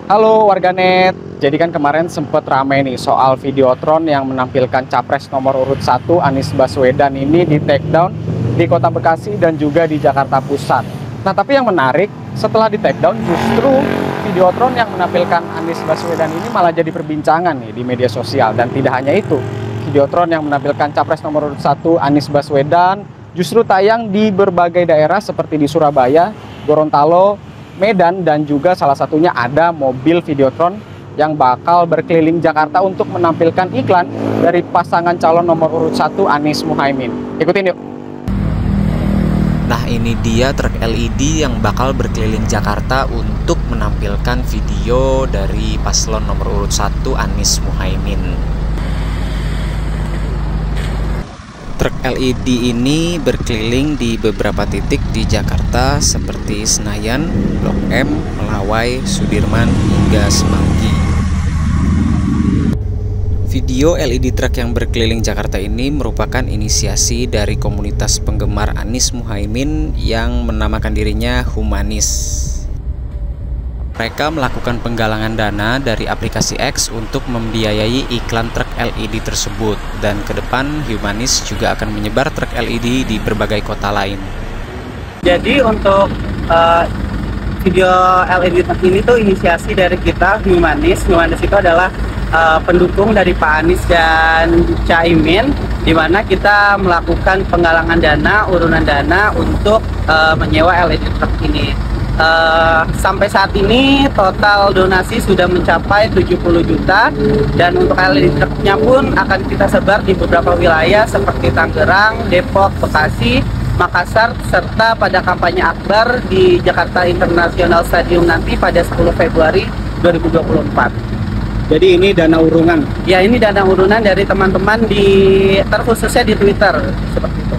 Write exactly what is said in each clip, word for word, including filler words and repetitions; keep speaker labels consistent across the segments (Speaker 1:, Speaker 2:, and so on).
Speaker 1: Halo warganet, jadi kan kemarin sempat ramai nih soal Videotron yang menampilkan capres nomor urut satu Anies Baswedan ini di take down di Kota Bekasi dan juga di Jakarta Pusat. Nah tapi yang menarik, setelah di take down justru Videotron yang menampilkan Anies Baswedan ini malah jadi perbincangan nih di media sosial. Dan tidak hanya itu, Videotron yang menampilkan capres nomor urut satu Anies Baswedan justru tayang di berbagai daerah seperti di Surabaya, Gorontalo, Medan, dan juga salah satunya ada mobil Videotron yang bakal berkeliling Jakarta untuk menampilkan iklan dari pasangan calon nomor urut satu Anies Muhaimin. Ikutin yuk.
Speaker 2: Nah, ini dia truk L E D yang bakal berkeliling Jakarta untuk menampilkan video dari paslon nomor urut satu Anies Muhaimin. Truk L E D ini berkeliling di beberapa titik di Jakarta seperti Senayan, Blok M, Melawai, Sudirman, hingga Semanggi. Video L E D truk yang berkeliling Jakarta ini merupakan inisiasi dari komunitas penggemar Anies Muhaimin yang menamakan dirinya Humanis. Mereka melakukan penggalangan dana dari aplikasi X untuk membiayai iklan truk L E D tersebut, dan ke depan Humanis juga akan menyebar truk L E D di berbagai kota lain.
Speaker 3: Jadi untuk uh, video L E D truk ini tuh inisiasi dari kita Humanis. Humanis itu adalah uh, pendukung dari Pak Anies dan Caimin, di mana kita melakukan penggalangan dana, urunan dana untuk uh, menyewa L E D truk ini. Uh, sampai saat ini total donasi sudah mencapai tujuh puluh juta, dan untuk L E D truknya pun akan kita sebar di beberapa wilayah seperti Tangerang, Depok, Bekasi, Makassar, serta pada kampanye akbar di Jakarta International Stadium nanti pada sepuluh Februari dua ribu dua puluh empat.
Speaker 1: Jadi ini dana urungan?
Speaker 3: Ya, ini dana urunan dari teman-teman di terkhususnya di Twitter seperti itu.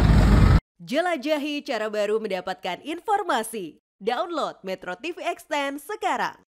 Speaker 4: Jelajahi cara baru mendapatkan informasi. Download Metro T V Extend sekarang.